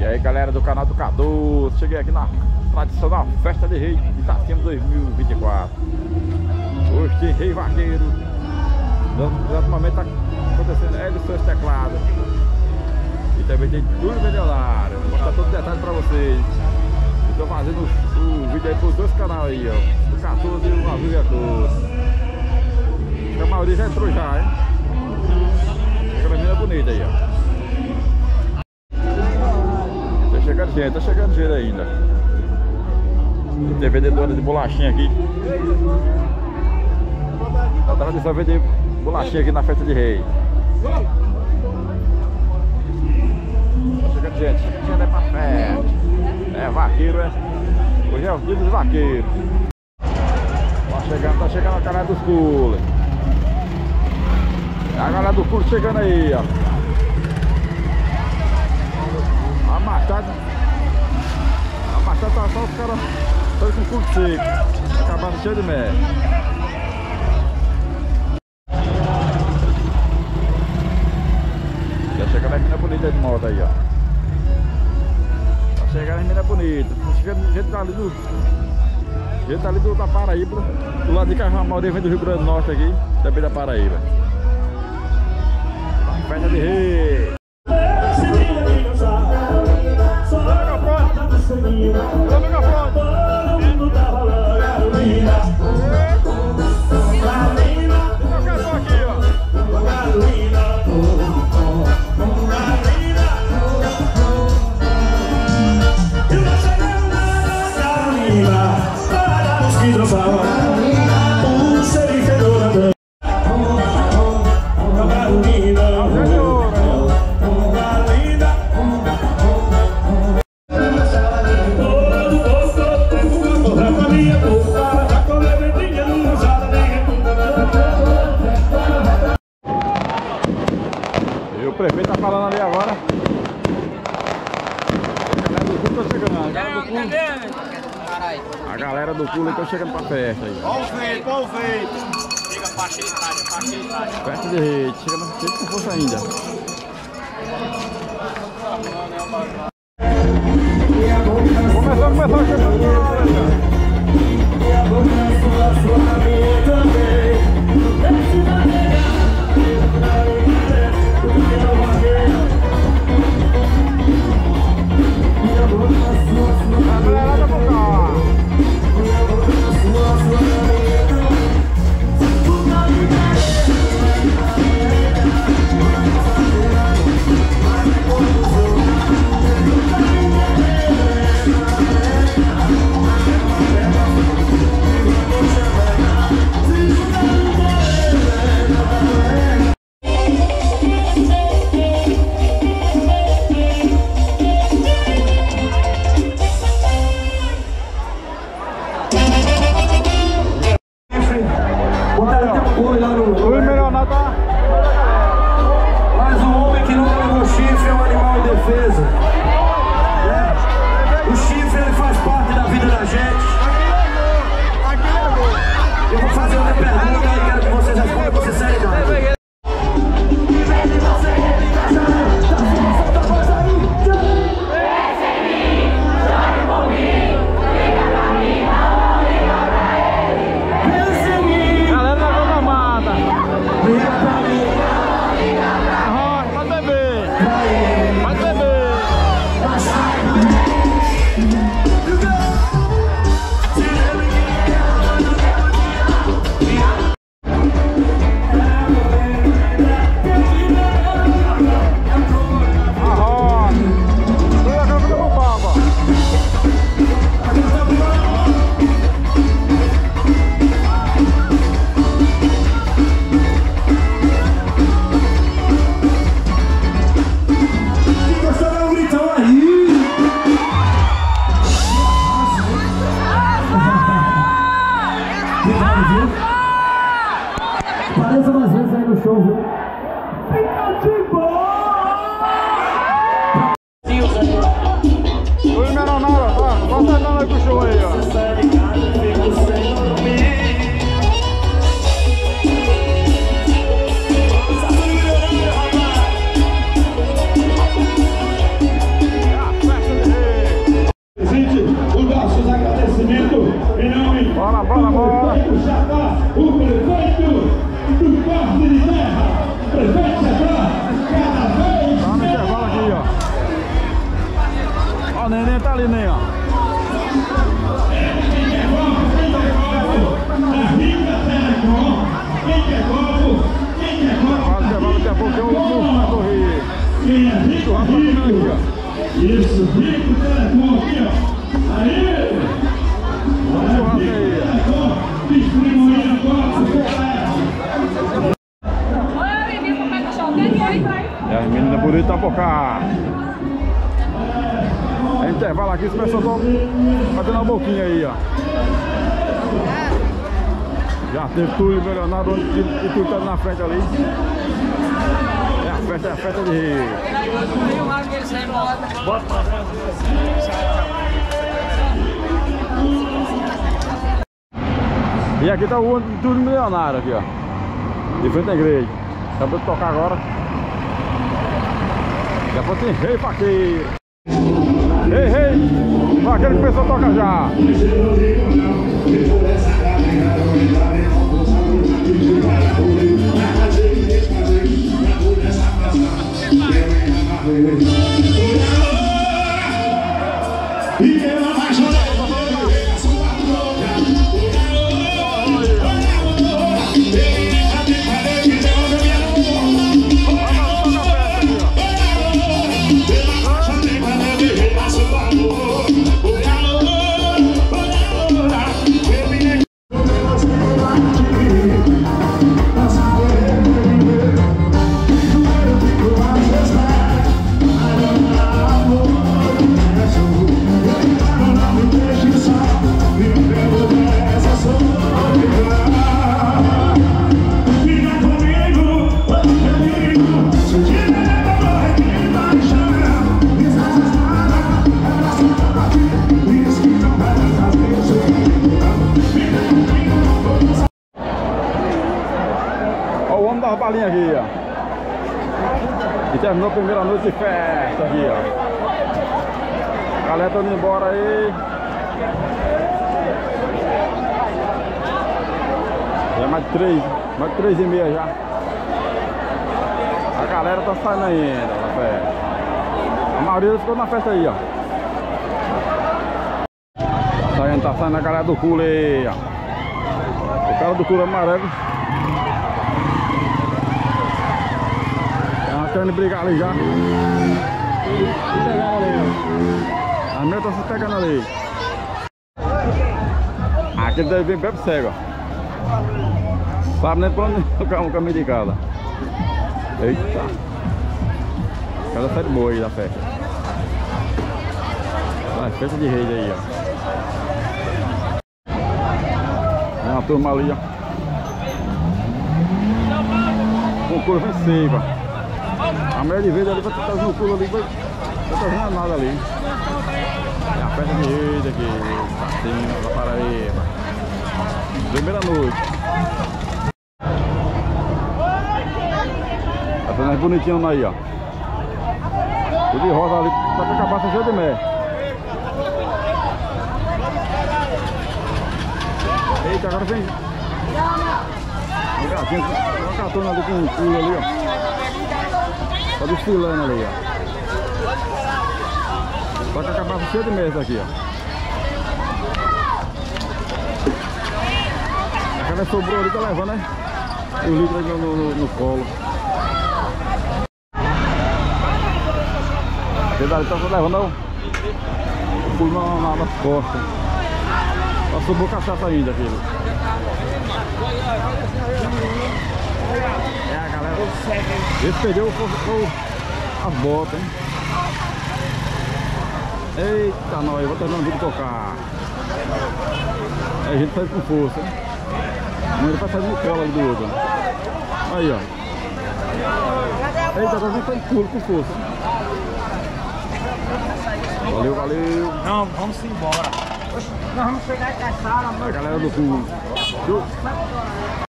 aí galera do canal do Cadu, cheguei aqui na tradicional Festa de Rei de Itacema 2024. Hoje tem Rei Vaqueiro. No momento tá acontecendo Hélio seus teclados. E também tem Túlio Milionário. Vou mostrar todo o detalhe pra vocês. Eu tô fazendo o vídeo aí pros dois canais aí, ó. O 14 e o Navio e a Todos. A maioria já entrou já, hein? Aquela menina bonita aí, ó. Tá chegando gente ainda. Tem vendedora de bolachinha aqui. Tá tradição vender bolachinha aqui na Festa de Rei. Tá chegando gente é pra festa. É vaqueiro, é. Hoje é o dia dos vaqueiros. Tá chegando a galera dos coolers. A galera do cooler chegando aí, ó. A machada tá só os caras com curto seco, acabando cheio de merda. Tá chegando a menina bonita de moto aí, ó. Tá chegando a menina bonita. Tá chegando gente ali da Paraíba, do lado de cá, a maioria vem do Rio Grande do Norte aqui, também da Paraíba. Festa de Rei. O prefeito tá falando ali agora. A galera do Cooler tá chegando pra festa aí. Ó o feito. Chega facilidade. Festa de Rei, chega com força ainda. Começou. O milionário tá... Mas o homem que não leva o chifre é um animal indefeso. O chifre ele faz parte da vida da gente. Eu vou fazer uma pergunta e quero que vocês respondam com sinceridade. Apareça mais vezes aí no show, viu? Fica de boa! Oi, milionário, bota a dona aí pro show aí, ó. É a festa Nenha tá ali, Nenha. Daqui a pouco é o último pra correr. O rapaz tá comendo aqui, ó. Isso, Rico Telecom aqui, ó. Aí! E as meninas bonitas por cá. É intervalo aqui, os pessoal estão batendo a boquinha aí, ó. Já teve Túlio Leonardo, onde Túlio tá na frente ali. É a festa de Rio. E aqui tá o Túlio Milionário aqui, ó. De frente à igreja. Acabou de tocar agora. Depois tem Rei Vaqueiro. Rei! Vaqueiro que começou a tocar já. Das balinhas aqui, ó. E terminou a primeira noite de festa aqui, ó. A galera tá indo embora aí. Já é mais de 3h30 já. A galera tá saindo ainda na festa. A maioria ficou na festa aí, ó. Tá saindo a galera do culo aí, ó. O cara do culo amarelo. Querendo brigar ali já. A minha tá se pegando ali. Aquele deve vir bem cego, ó. Sabe nem pra onde o caminho de casa. Eita. Cada série boa aí da festa. Ah, festa de reis aí, ó. Tem uma turma ali, ó. O couro vem seco, ó. A mulher de verde ali vai estar no pulo ali, vai fazendo nada ali. É a festa de rede aqui, assim, da Paraíba. Primeira noite. Tá ficando mais bonitinho aí, ó. O de rosa ali, tá com a cabaça cheia de mel. Eita, agora vem. Uma catona ali com um pulo ali, ó. Tá desfilando ali, ó. Tá com a cabeça cheia de mesa aqui, ó. A cara sobrou ali, tá levando, né? O litro ali no colo. Aquele dali tá levando o pulo nas costas. Só sobrou cachaça ainda, aquilo. É a galera. Esse perdeu as botas, hein? Eita, nós, vou terminar o vídeo tocar. Aí a gente sai com força, hein? Mas ele vai sair no colo ali do outro. Aí, ó. Eita, agora a gente sai com força. Valeu, valeu. Não, vamos embora. Nós vamos pegar essa sala, A galera do cu.